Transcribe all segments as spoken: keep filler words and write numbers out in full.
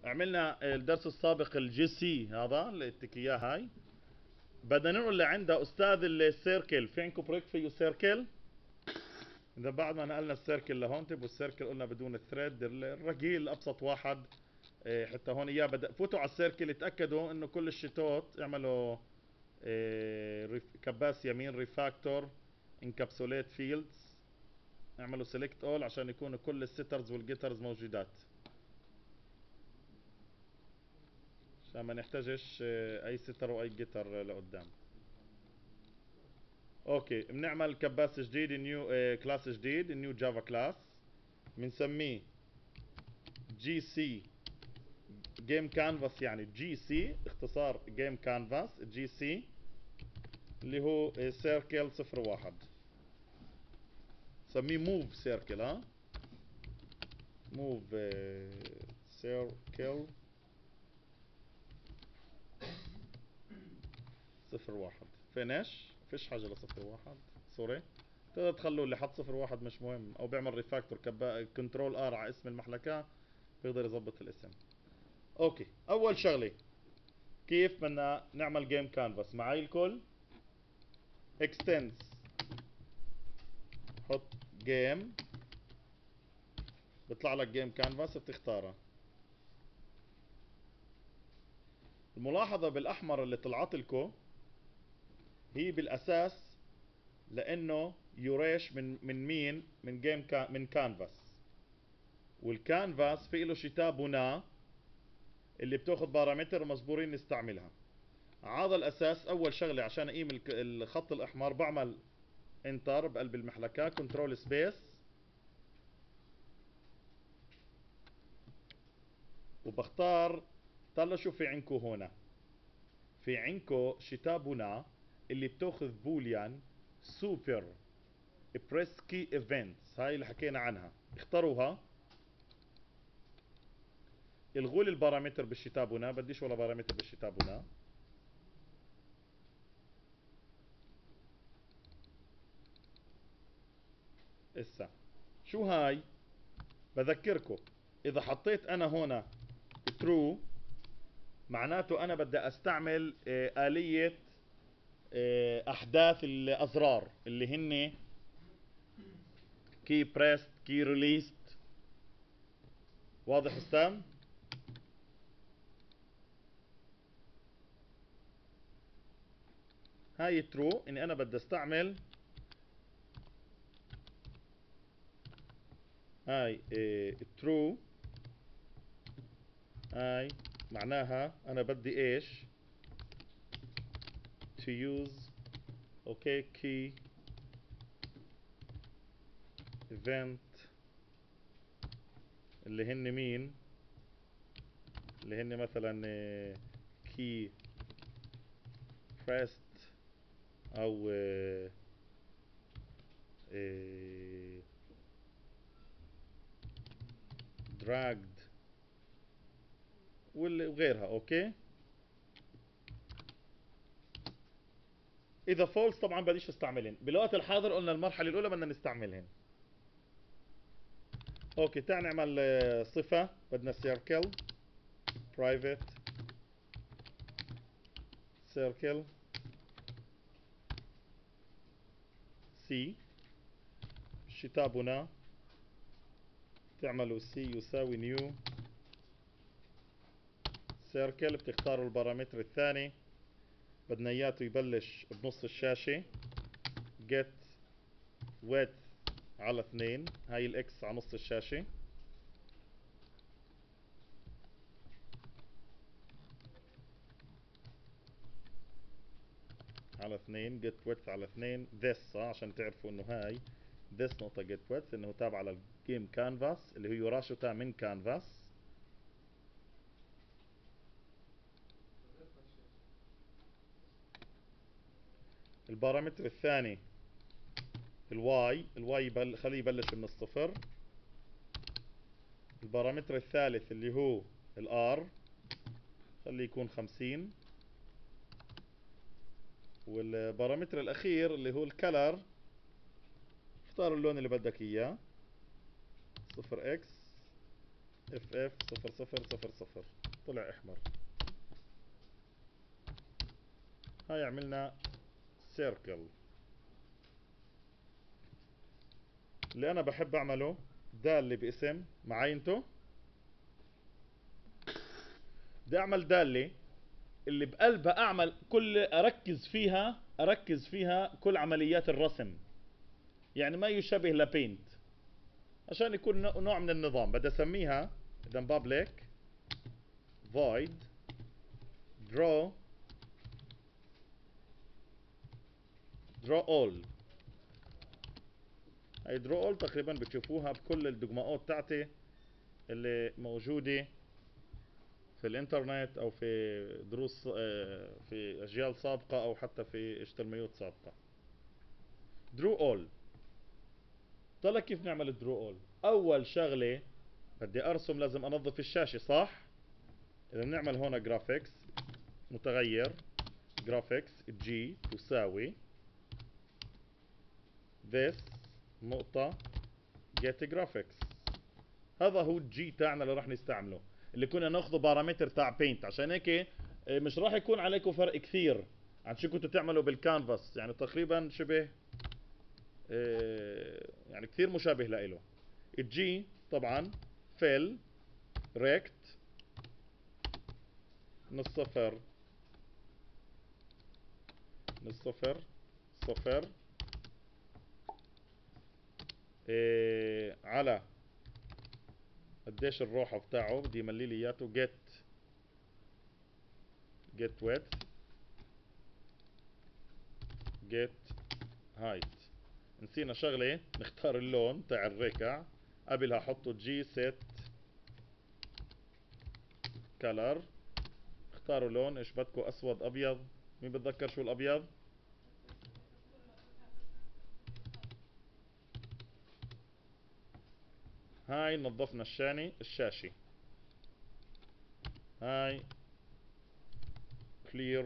عملنا الدرس السابق الجي سي، هذا اللي اديتك اياه هاي. بدنا ننقل لعندها استاذ السيركل. في عندكم بروجكت فيه سيركل؟ اذا بعد ما نقلنا السيركل لهون، تبوا السيركل قلنا بدون الثريد الرجيل ابسط واحد. إيه، حتى هون اياه بدأ فوتوا على السيركل، اتاكدوا انه كل الشيتات اعملوا إيه ريف- كباس يمين ريفاكتور انكابسوليت فيلدز، اعملوا سيلكت اول عشان يكونوا كل السيترز والجيترز موجودات، عشان ما نحتاجش إيه، اي ستر واي جيتر لقدام. اوكي، بنعمل كباس جديد، نيو إيه كلاس جديد، نيو جافا كلاس، بنسميه جي سي جيم كانفاس. يعني جي سي اختصار جيم كانفاس، جي سي اللي هو سيركل صفر واحد. سميه موف سيركل، ها موف سيركل صفر واحد. فينش، فيش حاجة لصفر واحد، سوري. تقدر تخلوا اللي حط صفر واحد مش مهم، او بيعمل ريفاكتور كبا كنترول ار على اسم المحلكة بيقدر يظبط الاسم. اوكي، اول شغلة كيف بدنا نعمل جيم كانفاس معي الكل. اكستنس، حط جيم، بيطلع لك جيم كانفاس بتختارها. الملاحظة بالاحمر اللي طلعت لكم هي بالاساس لانه يوريش من من مين؟ من جيم كان من كانفاس. والكانفاس في له شتاء بناء اللي بتاخذ بارامتر مجبورين نستعملها. هذا الاساس. اول شغله عشان اقيم الك- الخط الاحمر بعمل انتر بقلب المحلكه، كنترول سبيس، وبختار. طلعوا شو في عندكم هنا. في عندكم شتاء بناء اللي بتاخذ بوليان سوبر بريسكي ايفنتس، هاي اللي حكينا عنها، اختاروها. الغوا لي البارامتر بالشتابنا، بديش ولا بارامتر بالشتابنا. اسا شو هاي؟ بذكركم، اذا حطيت انا هنا ترو معناته انا بدي استعمل آه، آلية آه، احداث الازرار اللي هن كي بريست كي ريليست. واضح استام؟ هاي ترو اني انا بدي استعمل هاي ترو. هاي معناها انا بدي ايش؟ to use اوكي key event اللي هن مين؟ اللي هن مثلا key pressed او آه، آه، dragged وال- وغيرها. اوكي، اذا فولس طبعا بديش استعملهن. بالوقت الحاضر قلنا المرحله الاولى بدنا نستعملهن. اوكي، تعال نعمل آه، صفه. بدنا سيركل برايفت سيركل سي. شتابنا تعملوا سي يساوي نيو سيركل، بتختاروا البارامتر الثاني بدنا اياته يبلش بنص الشاشة. get width على اثنين، هاي الاكس على نص الشاشة. على اثنين get width على اثنين this، عشان تعرفوا انه هاي this نقطة get width انه تابعة للجيم كانفاس اللي هو راشوتا من كانفاس. البارامتر الثاني الواي، الواي يبل... خليه يبلش من الصفر. البارامتر الثالث اللي هو الار خليه يكون خمسين. والبارامتر الاخير اللي هو الكلر، اختار اللون اللي بدك اياه، صفر اكس اف اف صفر صفر صفر صفر طلع احمر. هاي عملنا سيركل. اللي انا بحب اعمله دالة باسم معي انتو، بدي اعمل دالة اللي بقلبها اعمل كل اركز فيها اركز فيها كل عمليات الرسم، يعني ما يشبه لبينت، عشان يكون نوع من النظام. بدي اسميها اذا public void draw draw all. هي draw all تقريبا بتشوفوها بكل الدقماءات تاعتي اللي موجودة في الانترنت او في دروس في اجيال سابقة او حتى في اشترميوت سابقة. draw all. طلع كيف نعمل draw all؟ اول شغلة بدي ارسم لازم انظف الشاشة صح؟ اذا بنعمل هون جرافيكس متغير جرافيكس جي تساوي this نقطة get graphics. هذا هو الجي تاعنا اللي راح نستعمله، اللي كنا ناخذه بارامتر تاع بينت. عشان هيك مش راح يكون عليكم فرق كثير عن شو كنتوا تعملوا بالكانفاس، يعني تقريبا شبه يعني كثير مشابه لإله. الجي طبعا فيل ريكت من الصفر من الصفر صفر إيه على قديش الروحة بتاعه، بدي يملي لي اياته get get width get height. نسينا شغلة، نختار اللون تاع الركع، قبلها حطوا جي set color. اختاروا لون، ايش بدكم، اسود ابيض؟ مين بتذكر شو الابيض؟ هاي نظفنا الشاني الشاشة. هاي clear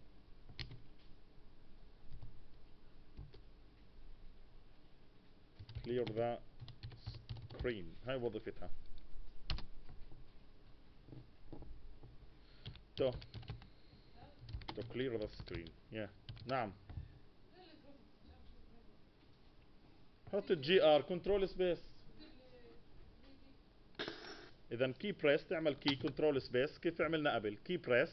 clear the screen. هاي وظيفتها. تو to clear the screen. yeah. نعم. حط الجي ار كنترول سبيس. اذا كي بريس تعمل كي كنترول سبيس كيف عملنا قبل. كي بريس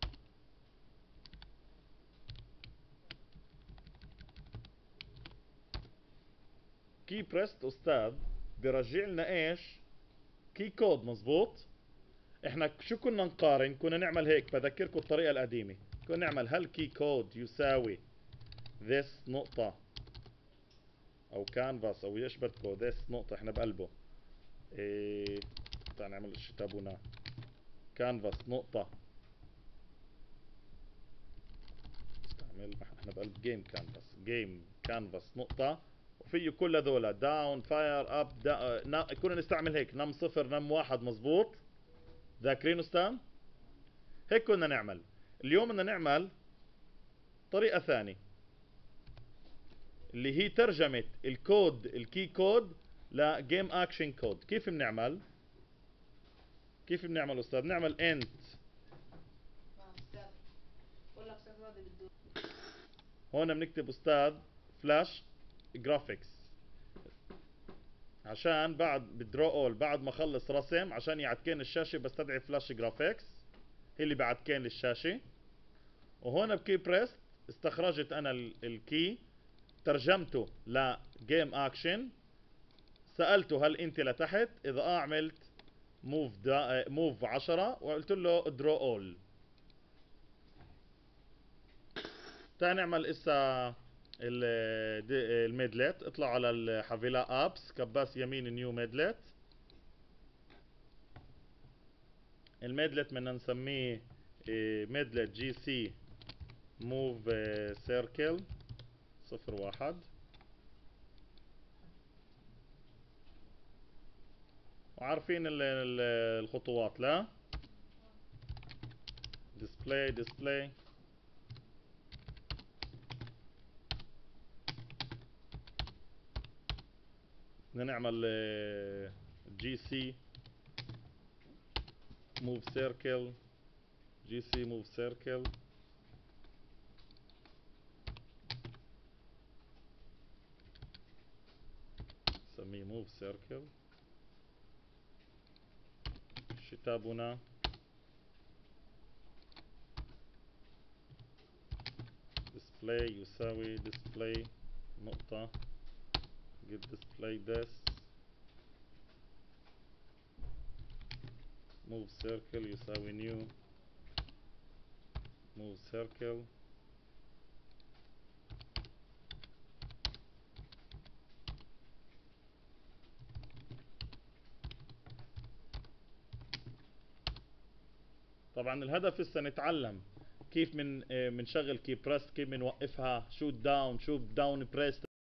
كي بريست استاذ برجع لنا ايش؟ كي كود. مزبوط. احنا شو كنا نقارن؟ كنا نعمل هيك، بذكركم الطريقة القديمة، كنا نعمل هل كي كود يساوي this نقطة او كانفاس او ايش بدكم this نقطة، احنا بقلبه ايه تعال نعمل شو تابونا كانفاس نقطة استعمل احنا بقلب جيم كانفاس جيم كانفاس نقطة، وفيه كل هذول داون فاير اب دا... كنا نستعمل هيك نم صفر نم واحد. مزبوط. ذاكرين استاذ؟ هيك كنا نعمل. اليوم بدنا نعمل طريقة ثانية اللي هي ترجمة الكود الكي كود لجيم اكشن كود. كيف بنعمل؟ كيف بنعمل استاذ؟ نعمل انت هون بنكتب استاذ فلاش جرافيكس عشان بعد بالدرو اول بعد ما اخلص رسم عشان يعدكين الشاشة بستدعي فلاش جرافيكس هي اللي بعدكين للشاشة. وهون بكي بريست استخرجت انا الكي ترجمته لجيم اكشن، سألته هل انت لتحت؟ اذا اه عملت موف دا موف عشرة وقلت له درو اول. تعال نعمل اسا الميدلت. اطلع على الحافلة ابس كباس يمين نيو ميدلت. الميدلت بدنا نسميه ميدلت جي سي موف سيركل صفر واحد. وعارفين الخطوات لا ديسبلاي ديسبلاي بدنا نعمل جي سي move circle جي سي move circle نسميه move circle. شتابنا display يساوي display نقطة get display this move circle يساوي new move circle. طبعا الهدف هسه نتعلم كيف من بنشغل كي بريس، كيف بنوقفها شوت داون شوت داون بريس